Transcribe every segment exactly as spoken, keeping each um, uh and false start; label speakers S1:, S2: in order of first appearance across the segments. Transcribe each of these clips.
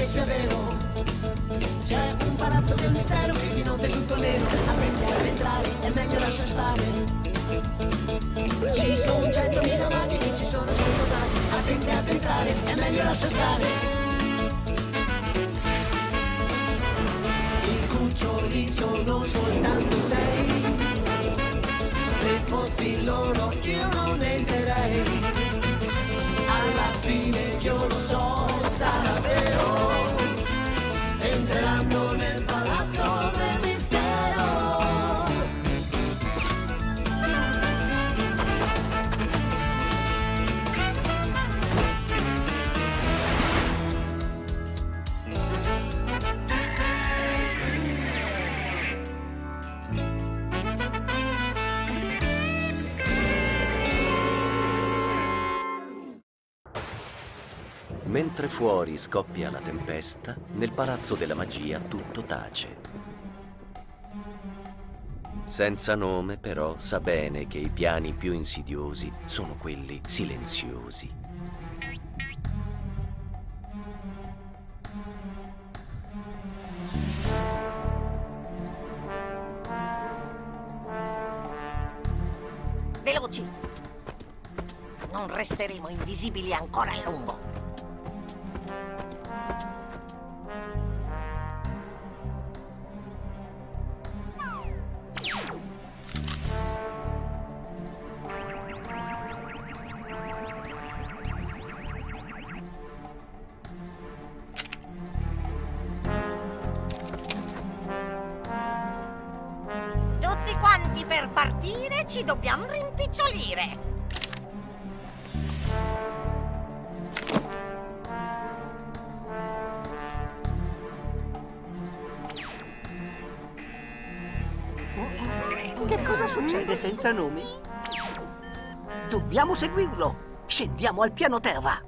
S1: sia vero. C'è un palazzo del mistero che di notte è tutto nero. Attenti ad entrare, è meglio lascia stare. Ci sono centomila maghi, ci sono cento maghi. Attenti ad entrare, è meglio lascia stare. I cuccioli sono soltanto sei. Se fossi loro io non entrerei. Alla fine io lo so, sarà vero. Entreranno nel palazzo del mistero.
S2: Mentre fuori scoppia la tempesta, nel palazzo della magia tutto tace. Senza nome, però, sa bene che i piani più insidiosi sono quelli silenziosi.
S3: Veloci! Non resteremo invisibili ancora a lungo. Tutti quanti per partire ci dobbiamo rimpicciolire.
S4: Che cosa succede senza nomi? Dobbiamo seguirlo. Scendiamo al piano terra.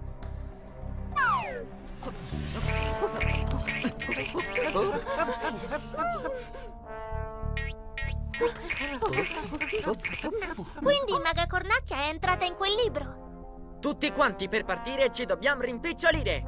S5: Quindi Maga Cornacchia è entrata in quel libro.
S6: Tutti quanti per partire ci dobbiamo rimpicciolire.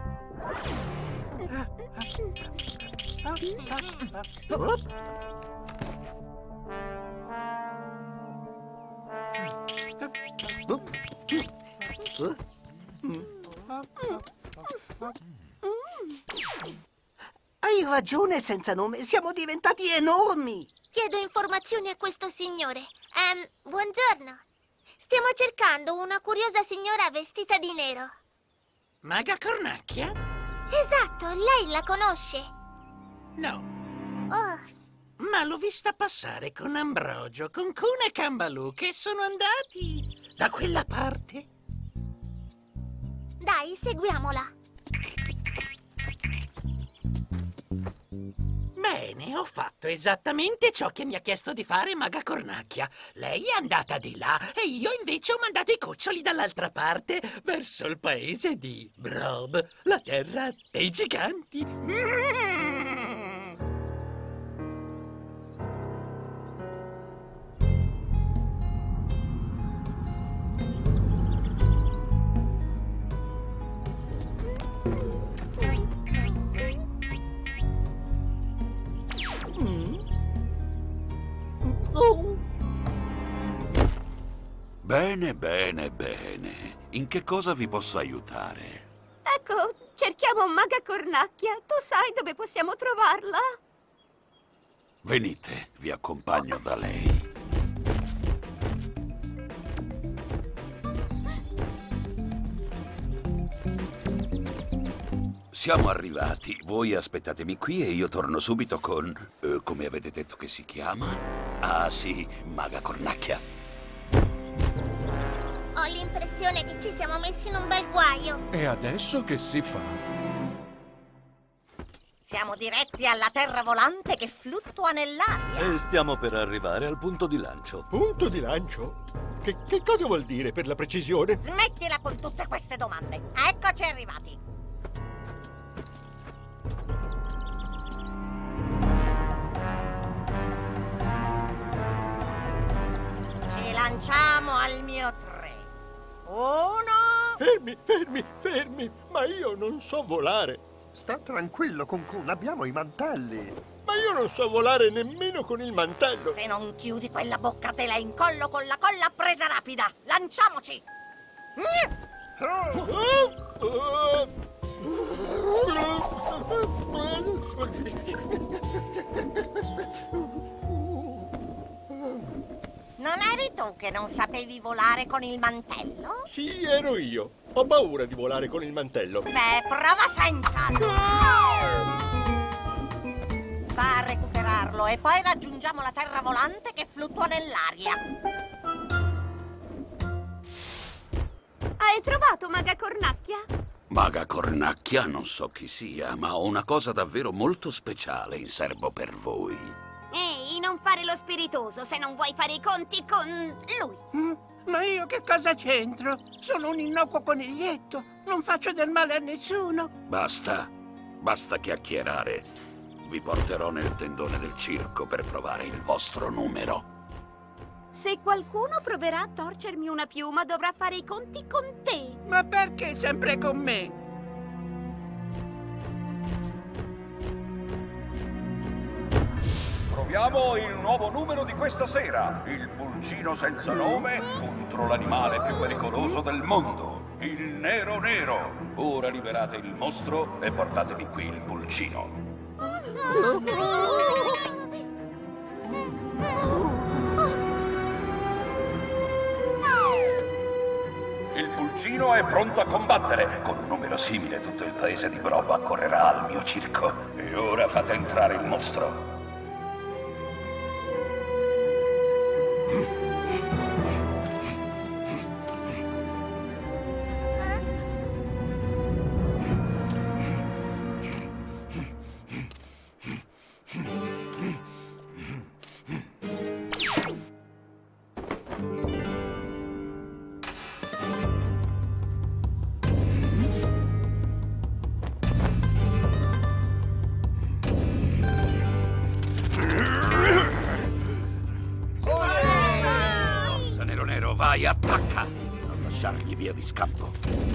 S4: Hai ragione, senza nome. Siamo diventati enormi.
S5: Chiedo informazioni a questo signore. Ehm, buongiorno. Stiamo cercando una curiosa signora vestita di nero.
S7: Maga Cornacchia?
S5: Esatto, lei la conosce?
S7: No.
S5: Oh,
S7: Ma l'ho vista passare con Ambrogio, con Cuna e Cambalù, che sono andati da quella parte.
S5: dai, seguiamola.
S7: Bene, ho fatto esattamente ciò che mi ha chiesto di fare Maga Cornacchia. Lei è andata di là e io invece ho mandato i cuccioli dall'altra parte, verso il paese di Brob, la terra dei giganti.
S8: Bene, bene, bene. In che cosa vi posso aiutare?
S9: Ecco, cerchiamo Maga Cornacchia. Tu sai dove possiamo trovarla?
S8: Venite, vi accompagno da lei. Siamo arrivati. Voi aspettatemi qui e io torno subito con... Eh, come avete detto che si chiama? Ah, sì, Maga Cornacchia.
S5: Ho l'impressione che ci siamo messi in un bel guaio.
S10: E adesso che si fa?
S3: Siamo diretti alla terra volante che fluttua nell'aria.
S11: E stiamo per arrivare al punto di lancio.
S10: Punto di lancio? Che, che cosa vuol dire per la precisione?
S3: Smettila con tutte queste domande. Eccoci arrivati. Ci lanciamo al mio tre. Uno...
S10: Fermi, fermi, fermi! Ma io non so volare. Sta tranquillo, Kun-Kun, abbiamo i mantelli.
S12: Ma io non so volare nemmeno con il mantello.
S3: Se non chiudi quella bocca te la incollo con la colla a presa rapida. Lanciamoci! Non eri tu che non sapevi volare con il mantello?
S12: Sì, ero io. Ho paura di volare con il mantello.
S3: Beh, prova senza! Va a recuperarlo e poi raggiungiamo la terra volante che fluttua nell'aria.
S9: Hai trovato Maga Cornacchia?
S8: Maga Cornacchia non so chi sia, ma ho una cosa davvero molto speciale in serbo per voi.
S5: Ehi, non fare lo spiritoso se non vuoi fare i conti con lui.
S13: Mm, ma io che cosa c'entro? Sono un innocuo coniglietto. Non faccio del male a nessuno.
S8: Basta, basta chiacchierare. Vi porterò nel tendone del circo per provare il vostro numero.
S9: Se qualcuno proverà a torcermi una piuma, dovrà fare i conti con te.
S13: Ma perché sempre con me?
S14: Proviamo il nuovo numero di questa sera, il pulcino senza nome contro l'animale più pericoloso del mondo, il nero nero. Ora liberate il mostro e portatemi qui il pulcino. Il pulcino è pronto a combattere. Con un numero simile tutto il paese di Brobo accorrerà al mio circo. E ora fate entrare il mostro. Vai, attacca! Non lasciargli via di scampo.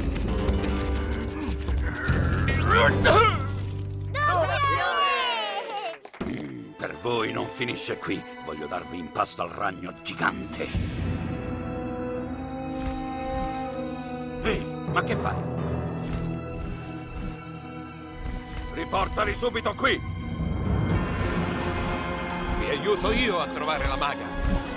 S14: Mm, per voi non finisce qui. Voglio darvi in pasto al ragno gigante. Ehi, ma che fai? Riportali subito qui!
S15: Vi aiuto io a trovare la maga.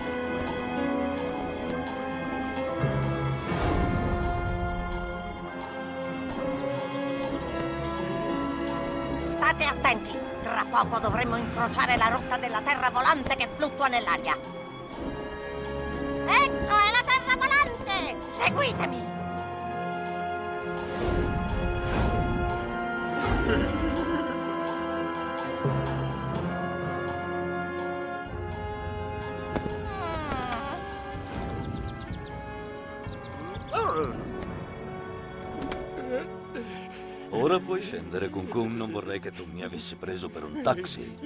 S3: State attenti, tra poco dovremmo incrociare la rotta della terra volante che fluttua nell'aria. Ecco, è la terra volante! Seguitemi!
S11: Ora puoi scendere, Kun-Kun. Non vorrei che tu mi avessi preso per un taxi.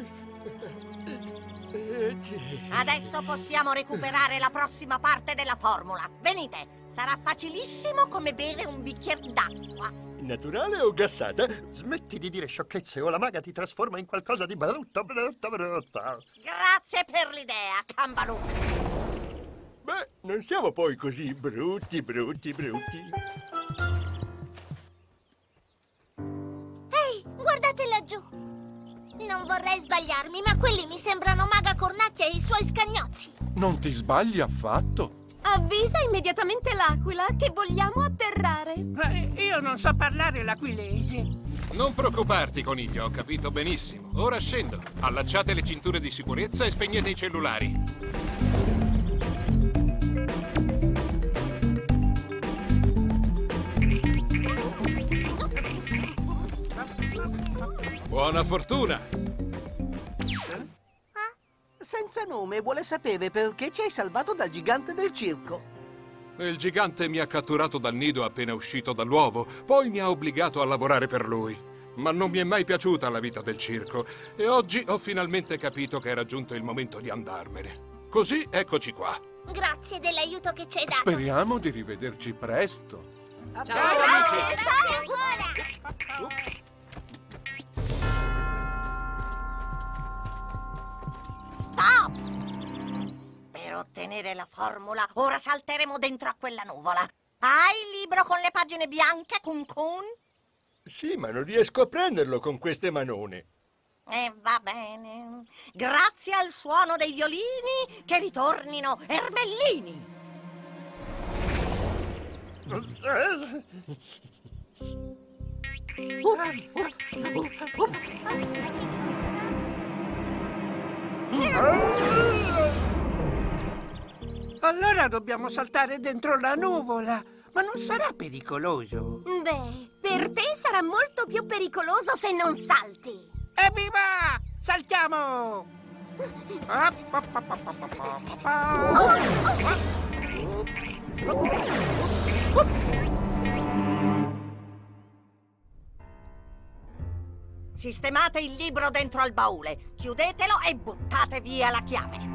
S3: Adesso possiamo recuperare la prossima parte della formula. Venite, sarà facilissimo come bere un bicchiere d'acqua.
S10: Naturale o gassata? Smetti di dire sciocchezze o la maga ti trasforma in qualcosa di brutto, brutto, brutto.
S3: Grazie per l'idea, Cambalù.
S12: Beh, non siamo poi così brutti, brutti, brutti.
S5: Guardate laggiù. Non vorrei sbagliarmi, ma quelli mi sembrano Maga Cornacchia e i suoi scagnozzi.
S16: Non ti sbagli affatto.
S9: Avvisa immediatamente l'Aquila che vogliamo atterrare.
S13: Eh, io non so parlare l'aquilese.
S15: Non preoccuparti, coniglio, ho capito benissimo. Ora scendo. Allacciate le cinture di sicurezza e spegnete i cellulari. Buona fortuna!
S4: Senza nome vuole sapere perché ci hai salvato dal gigante del circo.
S15: Il gigante mi ha catturato dal nido appena uscito dall'uovo, poi mi ha obbligato a lavorare per lui. Ma non mi è mai piaciuta la vita del circo e oggi ho finalmente capito che era giunto il momento di andarmene. Così eccoci qua.
S5: Grazie dell'aiuto che ci hai dato.
S16: Speriamo di rivederci presto.
S5: Ciao, ciao, grazie, ciao ancora.
S3: ottenere la formula, ora salteremo dentro a quella nuvola. Hai il libro con le pagine bianche, Kun Kun?
S12: Sì, ma non riesco a prenderlo con queste manone.
S3: E va bene. Grazie al suono dei violini, che ritornino ermellini.
S13: Allora dobbiamo saltare dentro la nuvola. Ma non sarà pericoloso?
S9: Beh, per te sarà molto più pericoloso se non salti.
S13: Evviva! Saltiamo!
S3: Sistemate il libro dentro al baule, chiudetelo e buttate via la chiave.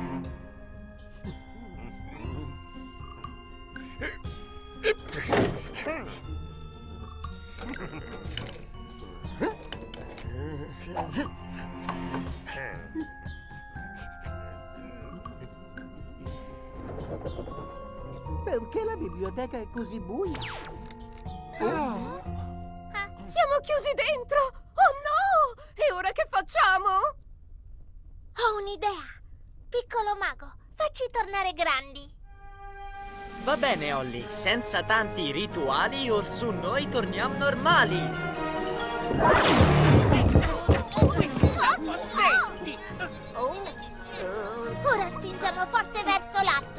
S4: Perché la biblioteca è così buia?
S9: Oh. Siamo chiusi dentro! Oh no! E ora che facciamo? Ho un'idea! Piccolo mago, facci tornare grandi!
S6: Va bene, Holly, senza tanti rituali, or su noi torniamo normali!
S5: Ora spingiamo forte verso l'alto!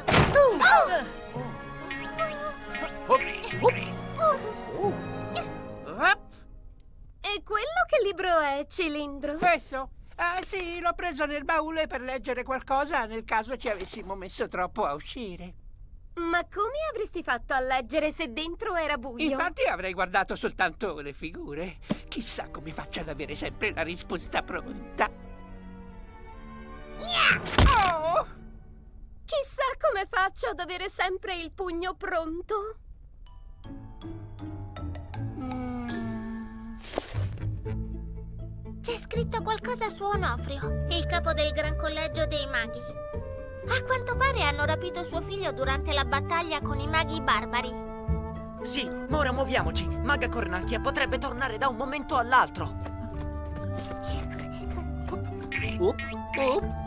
S9: E quello che libro è, Cilindro?
S13: Questo? Ah sì, l'ho preso nel baule per leggere qualcosa nel caso ci avessimo messo troppo a uscire.
S9: Ma come avresti fatto a leggere se dentro era buio?
S13: Infatti avrei guardato soltanto le figure. Chissà come faccio ad avere sempre la risposta pronta. Oh!
S9: Chissà come faccio ad avere sempre il pugno pronto.
S5: C'è scritto qualcosa su Onofrio, il capo del Gran Collegio dei Maghi. A quanto pare hanno rapito suo figlio durante la battaglia con i maghi barbari.
S6: Sì, ma ora muoviamoci. Maga Cornacchia potrebbe tornare da un momento all'altro.
S4: Up, up.